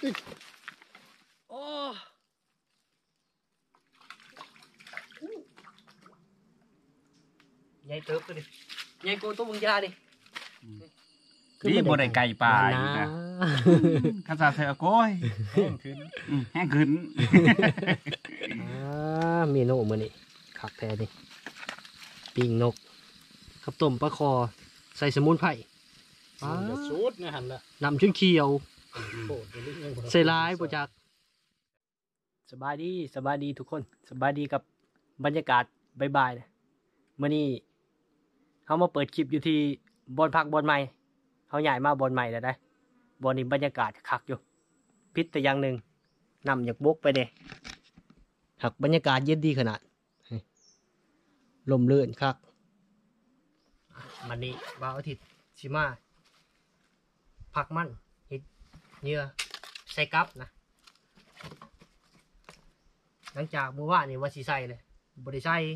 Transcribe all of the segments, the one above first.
โอ้ใหญ่เติบเลยใหญ่กูตัวมึงยาดินี่บนไดไก่ป่าอีกนะข้าซาเซอโก้ยแห้งขึ้นเมนูมื้อนี้คักแท้ดิปิ้งนกกับต้มปลาคอใส่สมุนไพรสูตรนะหันละนำชุนเขียวใส่ร้ายบ่จักสบายดีทุกคนสบายดีกับบรรยากาศบ่ายๆนะมื้อนี้เฮามาเปิดคลิปอยู่ที่บ่อนพักบ่อนใหม่เฮาย้ายมาบ่อนใหม่แล้วได้บ่อนนี้บรรยากาศคักอยู่พิษแต่อย่างหนึ่งนำอยากบกไปเด้หักบรรยากาศเย็นดีขนาดลมลื่นคักวันนี้บ่าวอาทิตย์สิมาผักมันเห็ดเนื้อใส่กับนะหลังจากเมื่อวานนี่ว่าสิใส่เลยบริใส่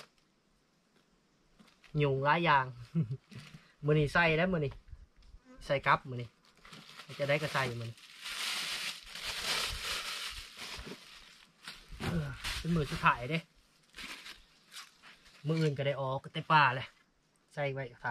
หยุ่งหลายอย่าง มื้อนี้ใส่แล้วมื้อนี้ใส่กับมื้อนี้จะได้ก็ใส่มื้อนี้เป็นมื้อสุดท้ายเด้มื้ออื่นก็ได้ออกก็ได้ป่าเลยใส่ไว้ฟ้า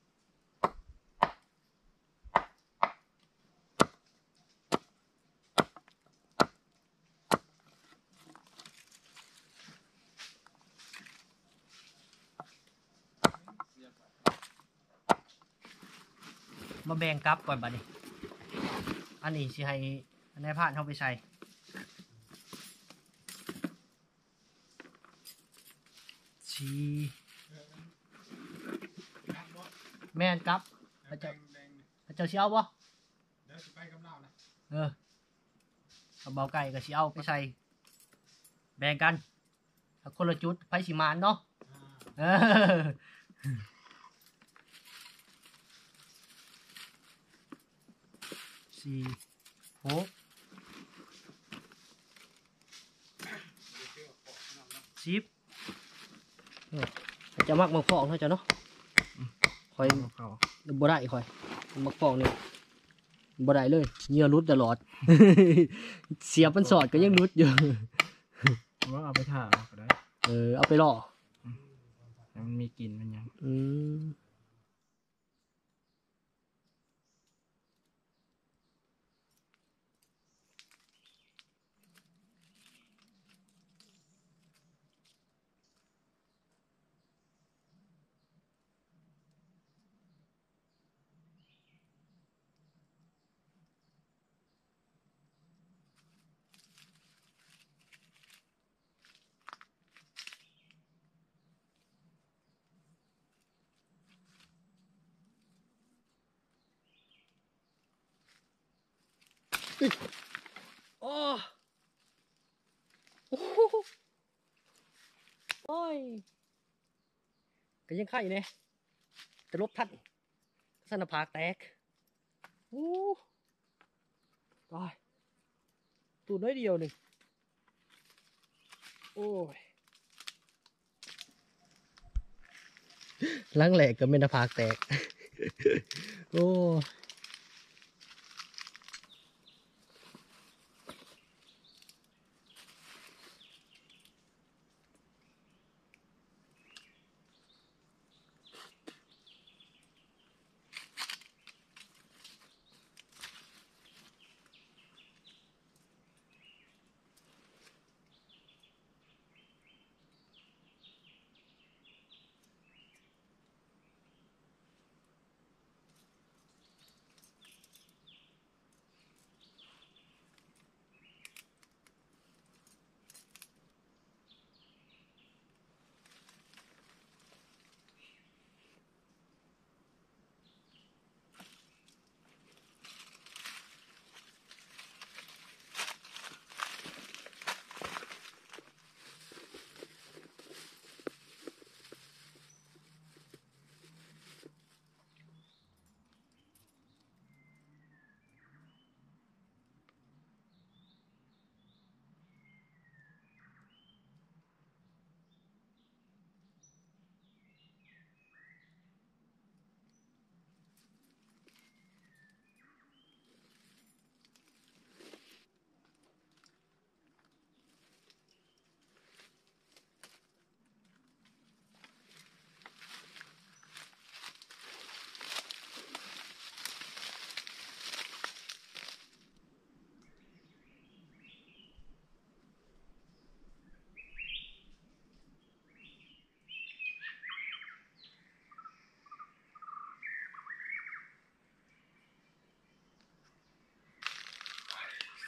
มาแบ่งกับก่อนบัดนี้อันนี้สิให้นายพรานเข้าไปใส่ชีแม่นกับพระเจ้าสิเอาบ่เดี๋ยวสิไปกับเรานะเอาเบาไก่กับสิเอาไปใส่แบ่งกันคนละจุดไผสิมานเนาะ4 6 10จะมักมักฟองเท่าจ้ะเนาะคอยบ่ได้คอยมักฟองนี่บ่ได้เลยเหงื่อรุดตลอด เสียบมันสอดก็ยังรุดอยู่ว่าเอาไปถ่าก็ได้เอาไปล่อมันมีกลิ่นมันยังโอ้โอ้ยก็ยังไข่เนี่ยจะลบทันสนภาแตกโอ้ตายตูดน้อยเดียวหนึ่งโอ้ยล้างแหลกก็ไม่นภาแตกโอ้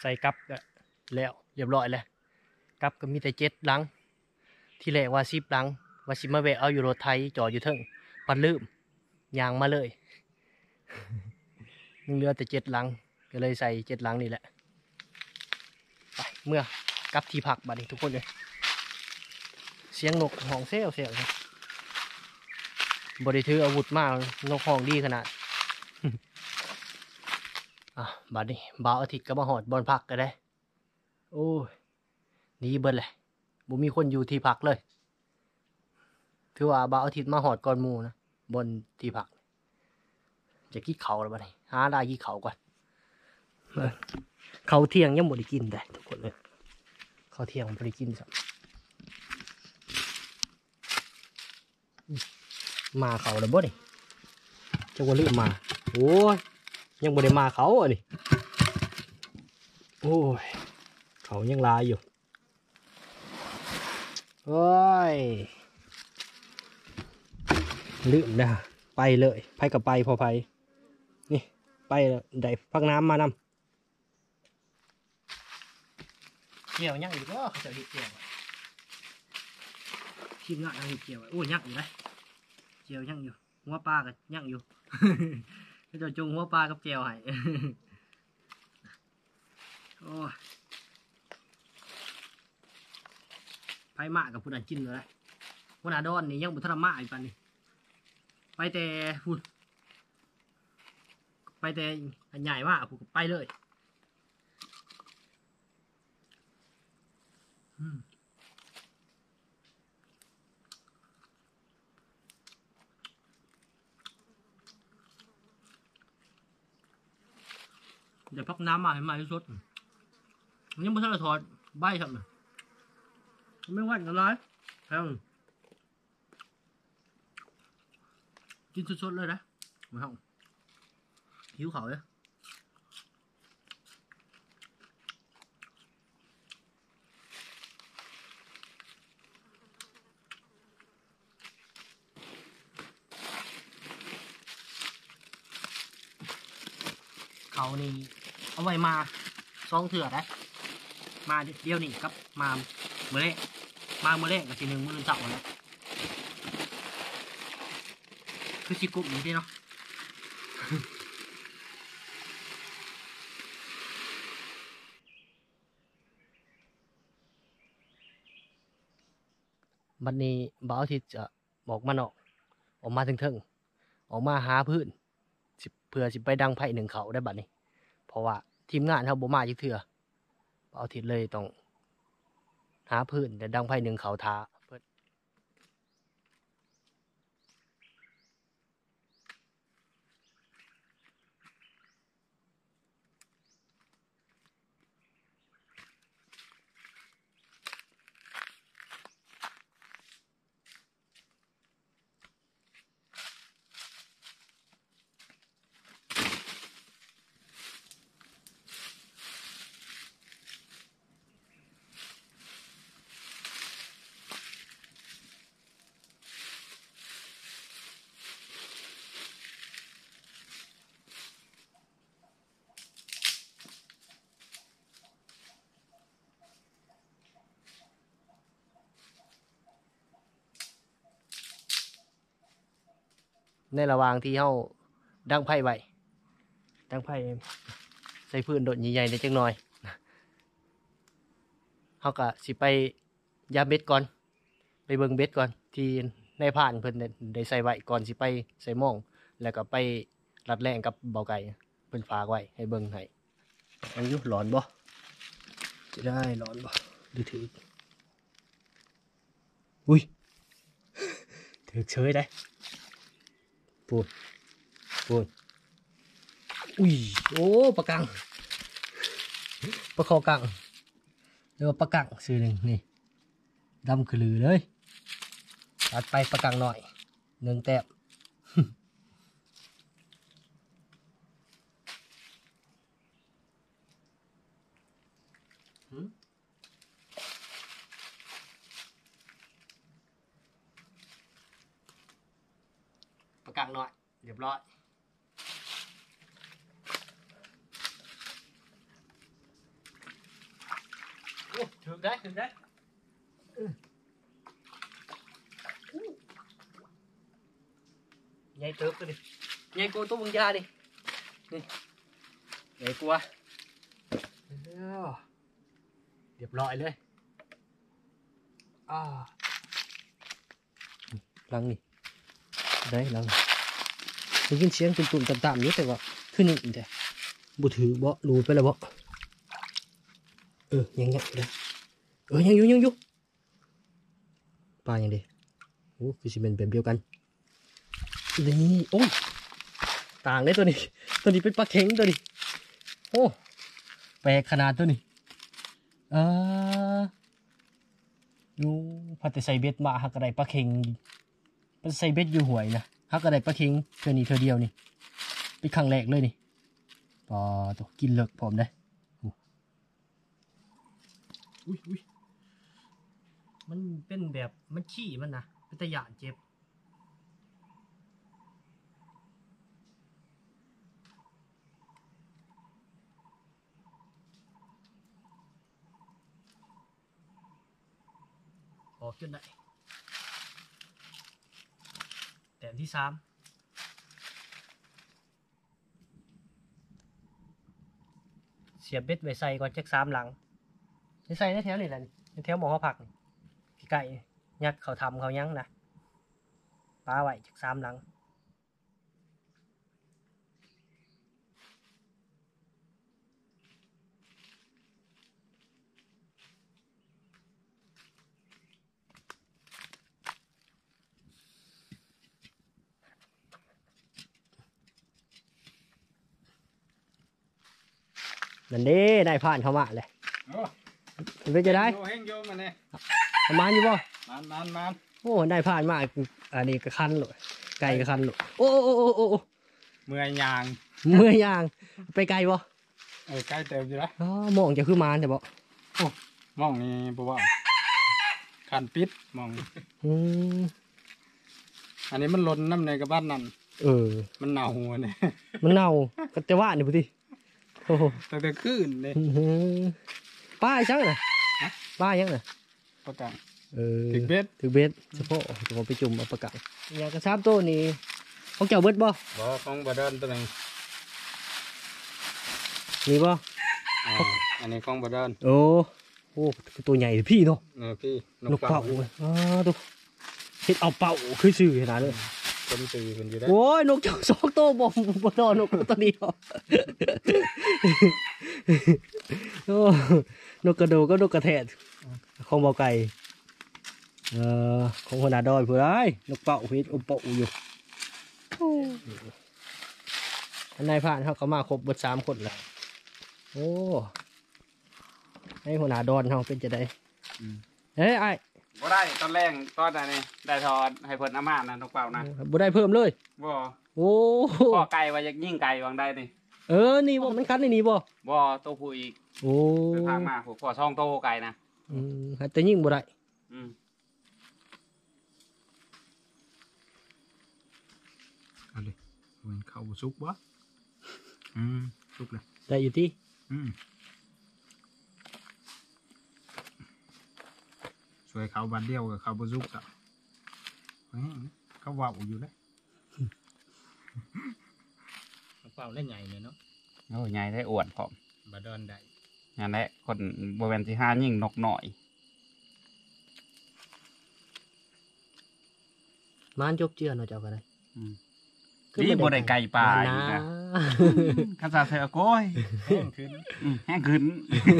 ใส่กับก็แล้วเรียบร้อยแล้วกับก็มีแต่7 หลังที่แรกว่า10 หลังว่าสิมาแวะเอาอยู่รถไทยจอดอยู่เทิงปัดลืมยางมาเลย ยังเหลือแต่7 หลังก็เลยใส่7 หลังนี่แหละไปเมื่อกลับที่พักบัดนี้ทุกคนเลยเสียงนกห้องเซลครับบริถืออาวุธมากนกห้องดีขนาด บัดนี้บ่าวอาทิตย์ก็มาหอดบอนพักก็ได้โอ้ยนี่เบิดเลยบ่มีคนอยู่ที่พักเลยถือว่าบ่าวอาทิตย์มาหอดก่อนหมู่นะบนที่พักจะกินเขาแล้วบัดนี้หาได้กินเขาก่อนเขาเที่ยงยังบ่ได้กินได้ทุกคนเลยเขาเที่ยงบ่ได้กินสักมาเขาแล้วบ่นี่จะว่าลืมมาโอ้ยยังบ่ได้มาเขาอ่ะนี่โอ้ยเขายังลายอยู่โอ้ยลืมนะไปเลยไปกับไปพอไปนี่ไปได้พักน้ำมานำเกี่ยวยังอีกก็จะเห็ดเกี่ยวทีมงานเอาเห็ดเกี่ยวโอ้ยยังอยู่เลยเกี่ยวยังอยู่หัวปลากับยังอยู่ ก็จะจุงหัวปลากับเจียวให้ โอ้ไผ่มากับผู้นั้นกินเลยผู้นาดอนนี่ยังบุทรมาอีกปันนี่ไปแต่พูดไปแต่ใหญ่มากผมไปเลยเดี๋ยวพักน้ำมาให้มาที่สุดยังไม่ทันถอดใบทำเลยไม่ว่ากันเลยครับกินสดๆเลยนะไม่ห้องหิวเขาเลยเขานี่เอาไว้มา2 เถื่อนะมาเดียวนี่ครับมาเมื่อแรกมาเมื่อแรกกับทีหนึ่งมื้อเสาร์แล้วคือชิกุบอยู่ที่เนาะ บัดนี้บ่าวอาทิตย์จะบอกมันออกมาถึงออกมาหาพื้นเพื่อสิไปดังไผ่หนึ่งเขาได้บัดนี้เพราะว่าทีมงานเขาบ่มาจักเทื่อบ่าวอาทิตย์เลยต้องหาพื้นแต่ดังไผ่หนึ่งเขาท้าเพิ่นในระหว่างที่เฮาดังไผ่ไว้ดังไผ่ใส่พื้นโดดใหญ่ๆในจังหน่อยเฮาก็สิไปยามเบ็ดก่อนไปเบิ่งเบ็ดก่อนที่ในผ่านเพิ่นได้ใส่ไว้ก่อนสิไปใส่หม้องแล้วก็ไปรัดแรงกับเบาไก่เพิ่นฝากไว้ให้เบิ่งให้อายุร้อนบ่จะได้ร้อนบ่ดูถืออุ้ยถือเฉยได้ปูนอุ้ยโอ้ปลากังปลาคอกังเรียกว่าปลากังซื้อหนึ่งนี่ดำคือลือเลยตัดไปปลากังหน่อย1 แต้ม ประกังหน่อยเรียบร้อยถึงได้ใหญ่เติบตัวดิใหญ่กว่าตัวมึงยาดินี่ใหญ่กว่าเรียบร้อยเลยลังนี่ได้ลังได้ยินเสียงตุ่มๆต่ำๆอยู่แต่ว่าขึ้นนี่แต่บุถือบ่รูไปแล้วบ่ยังเลยยังอยู่ปลาอย่างเดียวโอ้คือสิเป็นแบบเดียวกันนี่โอ้ยต่างเลยตัวนี้เป็นปลาเข็งตัวนี้โอ้แปลกขนาดตัวนี้อยู่พัดแต่ใส่เบ็ดมาหักกระไดปลาเข็งเป็นใส่เบ็ดอยู่ห่วยนะหักกระไดปลาเข็งเธอเดียวนี่เป็นครั้งแรกเลยนี่ปลาตัวกินเลิกพร้อมได้อุ้ยมันเป็นแบบมันขี้มันนะเป็นตะหยานเจ็บออกจนได้แต้มที่3เสียบเบ็ดไว้ใส่ก่อนจัก3หลังใส่ในแถวนี่แหละในแถวหมอเขาผักพี่ไก่ยัดเขาทำเขายั้งนะปลาไว้จัก3หลังนั่นเด้ได้ผ่านเข้ามาเลยเป็นจะได้เฮงโยมันเนี่ยประมาณอยู่บ่มันโอ้ได้ผ่านมาอันนี้ก็คันเลยไก่ก็คันเลยโอ้เมื่อยยางไปไกลบ่ใกล้เติมอยู่แล้วมองจะคือมานแต่บ่มองนี่บ่ว่าขันปิดมองอันนี้มันล้นน้ำในกระบ้านนั่นมันเน่าหัวเนี่ยมันเน่าก็จะว่านี่พุทธิแต่ขึ้นเลยป้าช่างน่ะป้ายังน่ะประกังถึงเบ็ดเฉพาะผมไปจุ่มเอาประกังอย่างกระชับตัวนี้ของเจ้าเบ็ดบ่ของบาดอนตัวนึงนี่บ่อันนี้ของบาดอนโอ้ตัวใหญ่พี่เนาะพี่นกเป่าตัวเห็ดเอาเป่าคือชื่อขนาดเลยคนสื่อคนอยู่ได้โอ้ยนกเจ้า2ตัวบ่นอนนกตัวเดียวนกกระโดดก็นกกระแทกของเบาไก่ของคนหนาดอยผู้ร้ายนกเป่าเห็ดอมเป่าอยู่อันนายผ่านเขามาครบเบิด3คนแล้วโอ้ให้หัวหน้าดอนเขาเป็นจะได้ไอ้บ่ได้ตอนแรกตอนนี้ได้ทอดให้เพิ่นอาม่านะนกเป่านะบ่ได้เพิ่มเลยบ่โอ้พ่อไก่ว่าอยากยิงไก่วางได้นี่นี่บ่มันคันในนี้บ่ตัวผู้อีกโอ้ไปพามาผู้พ่อช่องโตไก่นะแต่ยิงบ่ได้เอาเลยมันเข้าซุกบ่ซุกเลยได้อยู่ที่สวยเขาบานเดียวกับเขาบซุกอ่ะเขาว่าอยู่เลยเป่าเล่นใหญ่เลยเนาะใหญ่ได้อวดพร้อมบาดอนได้นั่นแหละคนบริเวณที่5ยิงนกหน่อยมานจบเจือเนาะเจ้าก็ได้นี่บ่ได้ไก่ปลาอีกนะข้าซาเซอโก้ยแห้งขึ้น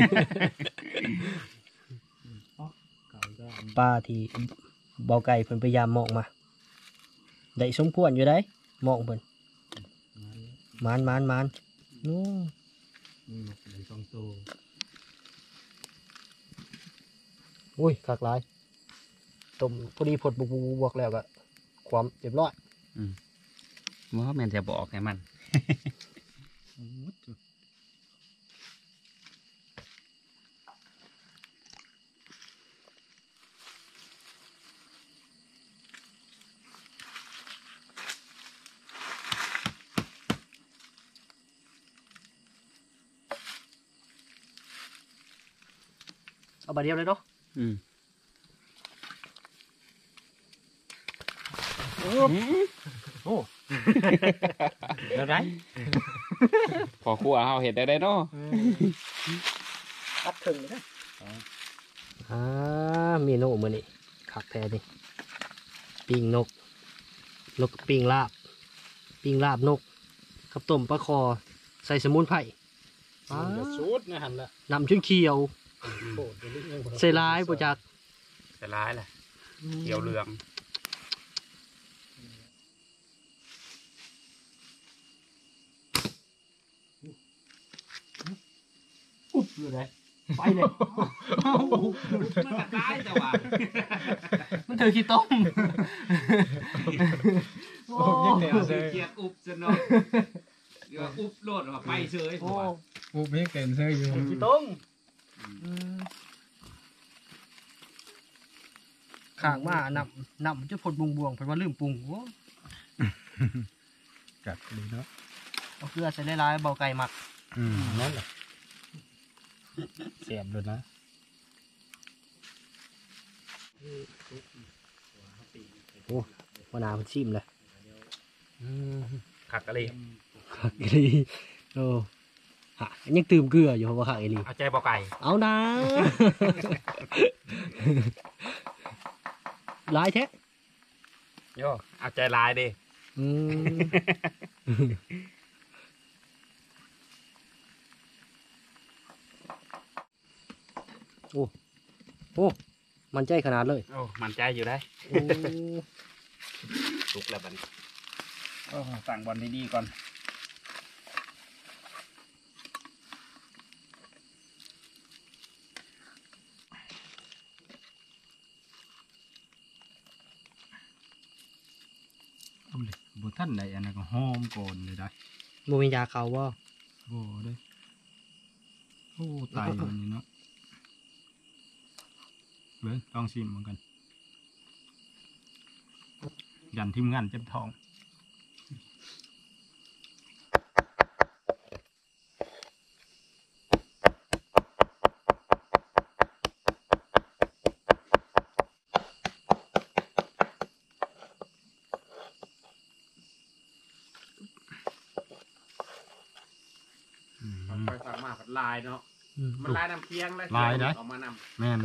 ปลาที่เบาไก่เพิ่นพยายามมองมาได้สมควรอยู่ได้มองเพิ่นมานโอ้อุ้ยคักหลายต้มพอดีพดบวกแล้วก็ความเรียบร้อยมันก็แม่นจะบอกให้มันเอาบาดเดียวเลยเนาะโอ้แล้วไรพอครัวเฮาเฮ็ดได้เนาะตัดถึงเลยนะเมนูมื้อนี้คักแท้นี่ปิ้งนกปิ้งลาบนกกับต้มปลาคอใส่สมุนไพรสูตรนะหันละนำชุนเขียวโอ้เดี๋ยวนี้ยังบ่ใส่ร้ายบ่จักจะร้ายแหละเขียวเหลืองอุ๊บอยู่ไหนไปเลยมันก็ตายแต่ว่ามันถือขี้ต้มโอ้ยังแต่เอาเซยเกียกอุบซะเนาะเดี๋ยวอุบโลดว่าไปเฉยโอ้อุบยังแต่เซยอยู่ขี้ต้มข้างมานำจะพดบวงๆเพิ่นว่าลืมปรุงโอ้กัดเลยเนาะเอาเกลือใส่หลายๆเบาไก่หมักนั่นแหละเสียบเลยนะโอ้มะนาวมันชิมเลยขักกะลีขักอีหลีโอ้ฮะยังตื่มเกลืออยู่เพราะว่าขักอีหลีเอาใจบ่ไก่เอานะ หลายแท้โยเอาใจลายดิอืมโอ้มันใจขนาดเลยโอ้มันใจอยู่ได้โอ้ลุกแล้วบัดนี้สั่งบอลดีๆก่อนเอาเลยบุท่านใดอันนั้นก็หอมก่อนเลยได้บ่มียาเขาบ่โอ้ได้โอ้ตายอย่างนี้เนาะเบิ้งลองชิมเหมือนกัน ยันทีมงานเจ็บท้องไปสั่งมาผัดลายเนาะ มันลายน้ำเคียงเลยลายได้ออกมานแม่น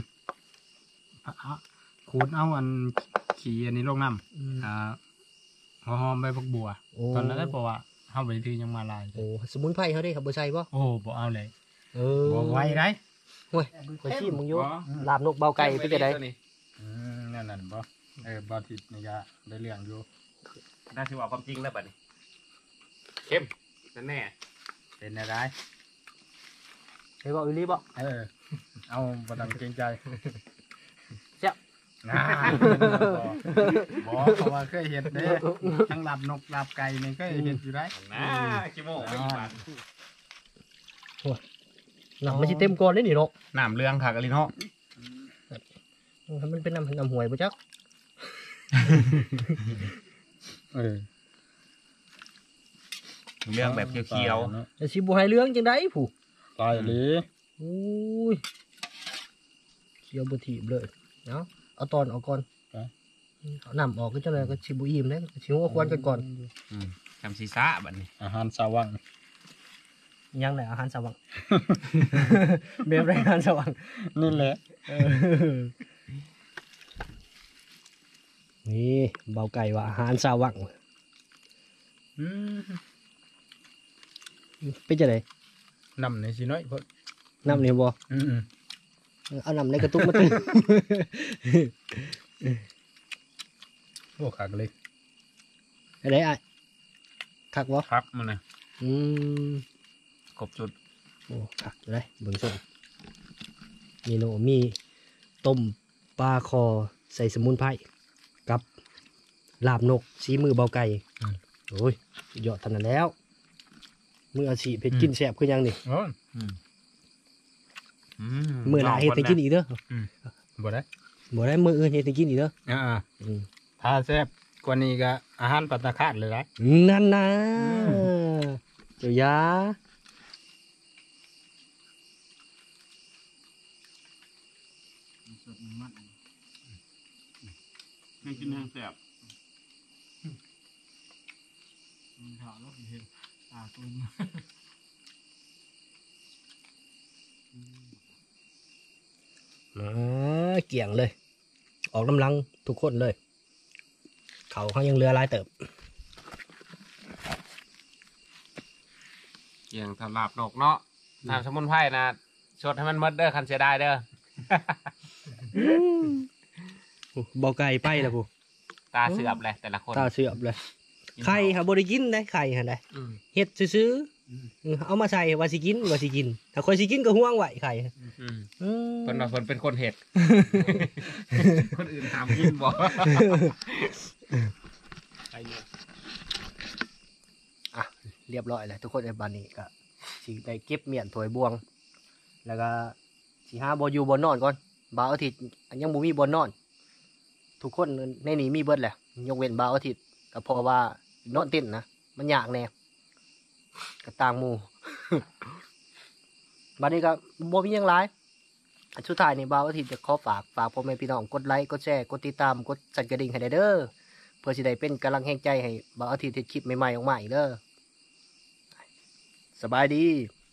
ขูดเอาอันขี่อันนี้ลงน้ำหัวหอมใบบักบัวโอ้ตอนนั้นได้บอกว่าเข้าไปทียังมาลายโอ้สมุนไพรเขาได้ครับบ่ใช่บ่โอ้บ่เอาเลยเออบ่ไว้ได้โอ้ยขอชิมมึงอยู่บ่ลาบนกเบาไก่เป็นจังได๋นั่นบ่บ่ทิศนี่ก็ได้เรื่องอยู่น่าจะว่าความจริงแล้วบัดนี้เข้มนั่นแน่เป็นอะไรไปบ่อีหลีบ่เอาบ่ต้องเกรงใจแซ่บนะบ่เพราะว่าเคยเห็นเด้ทั้งลาบนกลาบไก่นี่เคยเห็นอยู่ได้นะขี้โม่ไม่บาดน้ำมันสิเต็มก่อนเลยนี่เนาะน้ำเรื่องค่ะกะลิเนาะมันเป็นน้ำหวยบ่จักเรื่องแบบเขียวแต่สิบ่ให้เรื่องจังได๋ผู้ตายเลยโอ้ยเขียวบ่ถีบเลยเอาตอนออกก่อนเอาน้ำออกก็จังได๋ก็สิบ่อิ่มเด้สิหัวควนกันก่อนๆทำซีซ่าบัดนี้อาหารสาวังยังไหนอาหารสว่าง เบบไรอาหารสว่างนี่แหละนี่เบาไก่ว่าอาหารสว่างเป็นจะไดน้ำในสิน้อยพอน้ำนี่บ่เอาน้ำในกระตุกมาตื่นโอ้ขากเลยอะไรอ่ะคักบ่พักมันนะอืมครบจุดโอ้คักเลยเบิ่งส้มเมนูมีต้มปลาคอใส่สมุนไพรกับลาบนกสีมือเบาไก่โอ้ยสุดยอดเท่านั้นแล้วมืออาชีพเผ็ดกินแซ่บคือหยังนี่โอ้มือหลายเฮ็ดให้กินอีกเด้อบ่ได้บ่ได้มืออื่นเฮ็ดให้กินอีกเด้อถ้าแซ่บกว่านี้ก็อาหารปัตตาคาดเลยนะนั่นนะเจ้ายายังกินยังแซ่บถามแล้วเห็นตุ่มเกี่ยงเลย ออกกำลังทุกคนเลย เขายังเรือลายเติบเกี่ยงทำลาบนกเนาะน้ำสมุนไพรนะชดให้มันหมดเด้อคันเสียดายเด้อบ่ไก่ไปแล้วกูตาเสือบเลยแต่ละคนตาเสือบเลยไข่ค่ะบ่ได้กินได้ไข่ค่ะได้อืมเฮ็ดซื้อๆเอามาใส่ว่าสิกินถ้าคนสิกินก็ห่วงไว้ไข่อืมเพิ่นว่าเพิ่นเป็นคนเห็ด คนอื่นถามกินบ่อ่ะเรียบร้อยแล้วทุกคนในบ้านนี้ก็สิได้เก็บเมียนถวยบวง แล้วก็สิหาบ่อยู่บ่นอนก่อนบ่าวอาทิตย์ยังบ่มีบ่นอน ทุกคนในนี้มีเบิดแหละยกเว้นบ่าวอาทิตย์ก็เพราะว่านอนเต้นนะมันยากแน่ก็ต่างหมู่ บัดนี้ก็บ่มีหยังหลายอันสุดท้ายนี่บ่าวอาทิตย์จะขอฝากพ่อแม่พี่น้องกดไลค์กดแชร์กดติดตามกดสั่นกระดิ่งให้ได้เด้อเพื่อสิได้เป็นกำลังแห่งใจให้บ่าวอาทิตย์เฮ็ดคลิปใหม่ๆออกมาอีกเด้อสบายดี